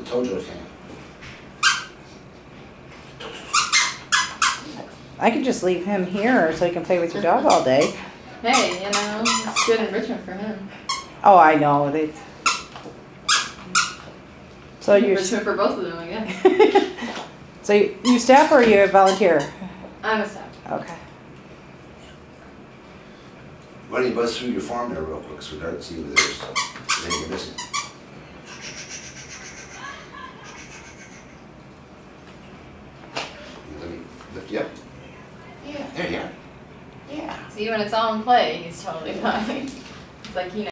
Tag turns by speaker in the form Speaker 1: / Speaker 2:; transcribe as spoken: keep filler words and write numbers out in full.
Speaker 1: the Tojo thing.
Speaker 2: I could just leave him here so he can play with your dog all day.
Speaker 3: Hey, you know, it's good enrichment for him.
Speaker 2: Oh, I know. They... So you
Speaker 3: Enrichment for both of them, I guess.
Speaker 2: So you, you staff or you volunteer?
Speaker 3: I'm a staff.
Speaker 2: Okay.
Speaker 1: Why don't you buzz through your farm there real quick so we can see who there's anything you're missing. Let me lift you up.
Speaker 3: Yeah.
Speaker 1: There you are. Yeah.
Speaker 3: See, when it's all in play, he's totally fine. It's like he knows.